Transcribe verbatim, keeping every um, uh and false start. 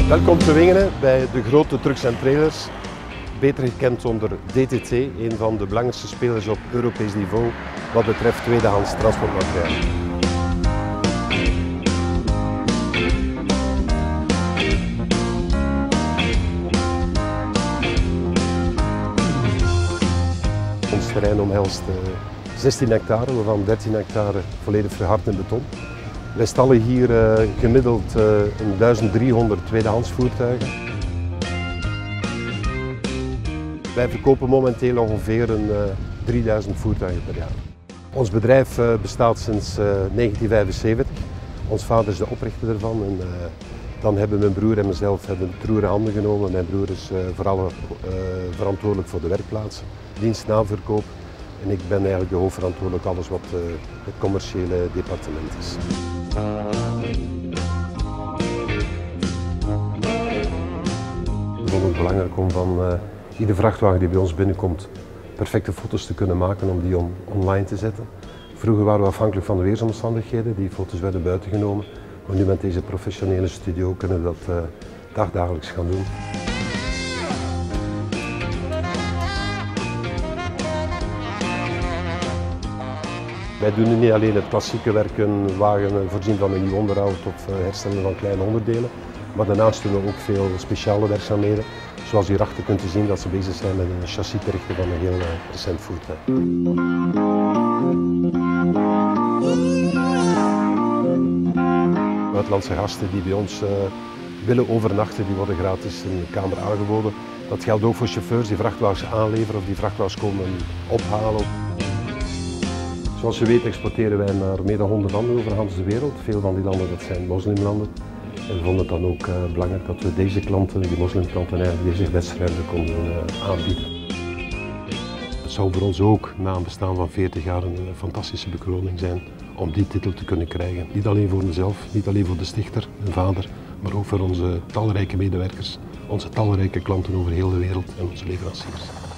Welkom te Wingenen bij de grote trucks en trailers, beter gekend onder D T T, een van de belangrijkste spelers op Europees niveau wat betreft tweedehands transportmateriaal. Ons terrein omhelst zestien hectare, waarvan dertien hectare volledig verhard in beton. Wij stallen hier uh, gemiddeld uh, duizend driehonderd tweedehands voertuigen. Wij verkopen momenteel ongeveer een, uh, drieduizend voertuigen per jaar. Ons bedrijf uh, bestaat sinds uh, negentien vijfenzeventig. Ons vader is de oprichter ervan. En, uh, dan hebben mijn broer en mezelf hebben het roer in handen genomen. Mijn broer is uh, vooral uh, verantwoordelijk voor de werkplaatsen, dienstnaverkoop. En ik ben eigenlijk de hoofdverantwoordelijk alles wat uh, het commerciële departement is. Ik vond het belangrijk om van uh, iedere vrachtwagen die bij ons binnenkomt perfecte foto's te kunnen maken om die on online te zetten. Vroeger waren we afhankelijk van de weersomstandigheden, die foto's werden buiten genomen. Maar nu met deze professionele studio kunnen we dat uh, dagdagelijks gaan doen. Wij doen niet alleen het klassieke werk, een wagen voorzien van een nieuw onderhoud of herstellen van kleine onderdelen, maar daarnaast doen we ook veel speciale werkzaamheden. Zoals hierachter kunt u zien dat ze bezig zijn met een chassis te richten van een heel recent voertuig. Buitenlandse gasten die bij ons uh, willen overnachten, die worden gratis in de kamer aangeboden. Dat geldt ook voor chauffeurs die vrachtwagens aanleveren of die vrachtwagens komen ophalen. Zoals je weet exporteren wij naar meer dan honderd landen over de wereld. Veel van die landen dat zijn moslimlanden. En we vonden het dan ook uh, belangrijk dat we deze klanten, die moslimklanten, eigenlijk deze wedstrijden konden uh, aanbieden. Het zou voor ons ook na een bestaan van veertig jaar een uh, fantastische bekroning zijn om die titel te kunnen krijgen. Niet alleen voor mezelf, niet alleen voor de stichter en vader, maar ook voor onze talrijke medewerkers, onze talrijke klanten over heel de wereld en onze leveranciers.